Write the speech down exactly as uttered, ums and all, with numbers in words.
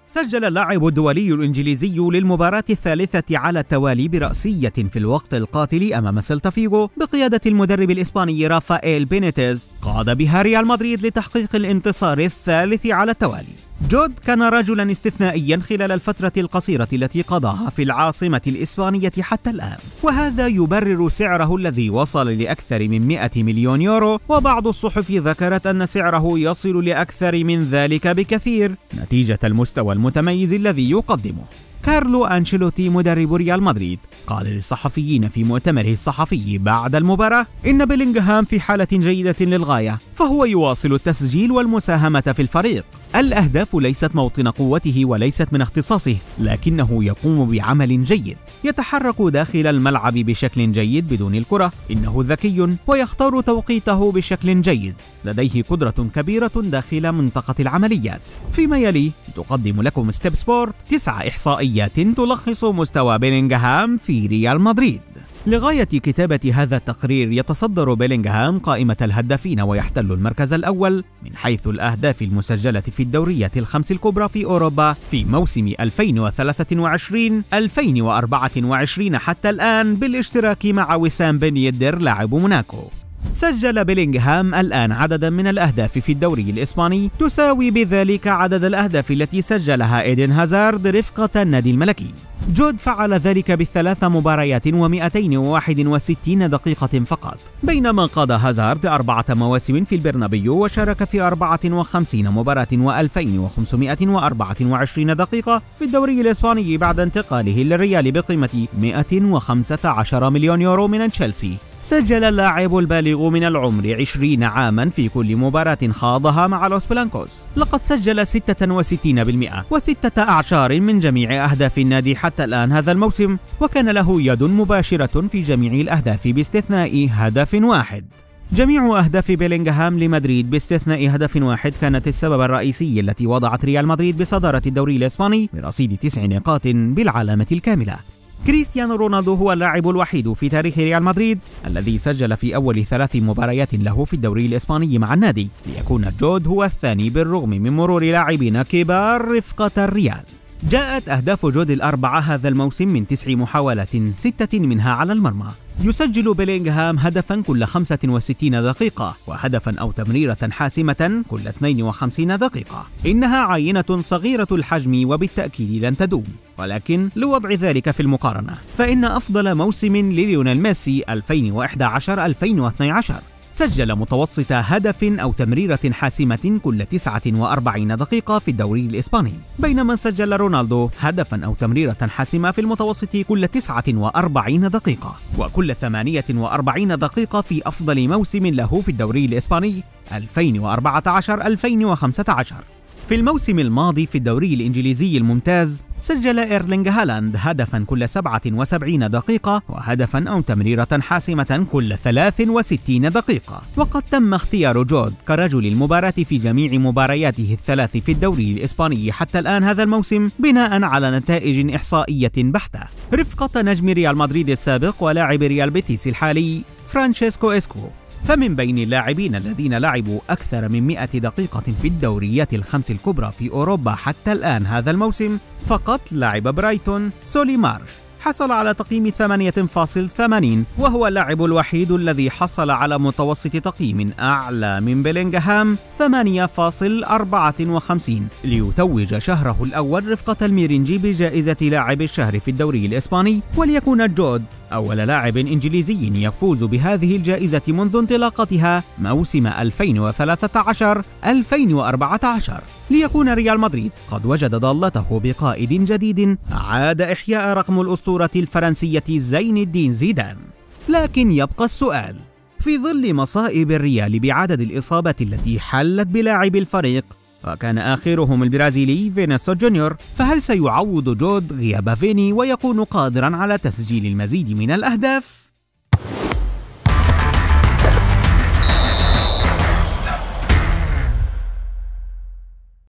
سجل اللاعب الدولي الإنجليزي للمباراة الثالثة على التوالي برأسية في الوقت القاتل أمام سيلتا فيغو بقيادة المدرب الإسباني رافائيل بينيتيز، قاد بها ريال مدريد لتحقيق الانتصار الثالث على التوالي. جود كان رجلا استثنائيا خلال الفترة القصيرة التي قضاها في العاصمة الإسبانية حتى الآن، وهذا يبرر سعره الذي وصل لأكثر من مئة مليون يورو، وبعض الصحف ذكرت أن سعره يصل لأكثر من ذلك بكثير نتيجة المستوى المتميز الذي يقدمه. كارلو أنشيلوتي مدرب ريال مدريد قال للصحفيين في مؤتمره الصحفي بعد المباراة إن بيلينغهام في حالة جيدة للغاية، فهو يواصل التسجيل والمساهمة في الفريق. الأهداف ليست موطن قوته وليست من اختصاصه، لكنه يقوم بعمل جيد، يتحرك داخل الملعب بشكل جيد بدون الكرة، إنه ذكي ويختار توقيته بشكل جيد، لديه قدرة كبيرة داخل منطقة العمليات. فيما يلي تقدم لكم ستيب سبورت تسع إحصائيات تلخص مستوى بيلينغهام في ريال مدريد. لغاية كتابة هذا التقرير يتصدر بيلينغهام قائمة الهدافين ويحتل المركز الأول من حيث الأهداف المسجلة في الدوريات الخمس الكبرى في أوروبا في موسم ألفين وثلاثة وعشرين ألفين وأربعة وعشرين حتى الآن، بالاشتراك مع وسام بن يدر لاعب موناكو. سجل بيلينغهام الآن عددا من الأهداف في الدوري الإسباني تساوي بذلك عدد الأهداف التي سجلها إيدن هازارد رفقة النادي الملكي. جود فعل ذلك بثلاث مباريات ومئتين وواحد وستين دقيقة فقط، بينما قاد هازارد أربعة مواسم في البرنابيو وشارك في أربعة وخمسين مباراة وألفين وخمسمئة وأربعة وعشرين دقيقة في الدوري الإسباني بعد انتقاله للريال بقيمة مئة وخمسة عشر مليون يورو من تشيلسي. سجل اللاعب البالغ من العمر عشرين عاما في كل مباراة خاضها مع لوس بلانكوس. لقد سجل ستة وستين بالمئة وستة أعشار من جميع أهداف النادي حتى الآن هذا الموسم، وكان له يد مباشرة في جميع الأهداف باستثناء هدف واحد. جميع أهداف بيلينغهام لمدريد باستثناء هدف واحد كانت السبب الرئيسي التي وضعت ريال مدريد بصدارة الدوري الإسباني برصيد تسع نقاط بالعلامة الكاملة. كريستيانو رونالدو هو اللاعب الوحيد في تاريخ ريال مدريد الذي سجل في أول ثلاث مباريات له في الدوري الإسباني مع النادي، ليكون جود هو الثاني بالرغم من مرور لاعبين كبار رفقة الريال. جاءت أهداف جود الأربعة هذا الموسم من تسع محاولات، ستة منها على المرمى. يسجل بيلينغهام هدفا كل خمسة وستين دقيقة وهدفا أو تمريرة حاسمة كل اثنين وخمسين دقيقة. إنها عينة صغيرة الحجم وبالتأكيد لن تدوم، ولكن لوضع ذلك في المقارنة فإن أفضل موسم لليونيل ميسي ألفين وإحدى عشر ألفين واثني عشر سجل متوسط هدف أو تمريرة حاسمة كل تسعة وأربعين دقيقة في الدوري الإسباني، بينما سجل رونالدو هدفا أو تمريرة حاسمة في المتوسط كل تسعة وأربعين دقيقة وكل ثمانية وأربعين دقيقة في أفضل موسم له في الدوري الإسباني ألفين وأربعة عشر ألفين وخمسة عشر. في الموسم الماضي في الدوري الإنجليزي الممتاز سجل إيرلينغ هالاند هدفا كل سبعة وسبعين دقيقة وهدفا أو تمريرة حاسمة كل ثلاث وستين دقيقة. وقد تم اختيار جود كرجل المباراة في جميع مبارياته الثلاث في الدوري الإسباني حتى الآن هذا الموسم بناء على نتائج إحصائية بحتة رفقة نجم ريال مدريد السابق ولاعب ريال بيتيس الحالي فرانشيسكو إسكو. فمن بين اللاعبين الذين لعبوا أكثر من مئة دقيقة في الدوريات الخمس الكبرى في أوروبا حتى الآن هذا الموسم فقط لاعب برايتون سولي مارش حصل على تقييم ثمانية فاصلة ثمانين، وهو اللاعب الوحيد الذي حصل على متوسط تقييم أعلى من بيلينغهام ثمانية فاصلة أربعة وخمسين، ليتوج شهره الأول رفقة الميرينجي بجائزة لاعب الشهر في الدوري الإسباني، وليكون جود أول لاعب إنجليزي يفوز بهذه الجائزة منذ انطلاقتها موسم ألفين وثلاثة عشر ألفين وأربعة عشر. ليكون ريال مدريد قد وجد ضالته بقائد جديد أعاد إحياء رقم الأسطورة الفرنسية زين الدين زيدان. لكن يبقى السؤال: في ظل مصائب الريال بعدد الإصابات التي حلت بلاعب الفريق وكان آخرهم البرازيلي فينيسيوس جونيور، فهل سيعوض جود غياب فيني ويكون قادرا على تسجيل المزيد من الأهداف؟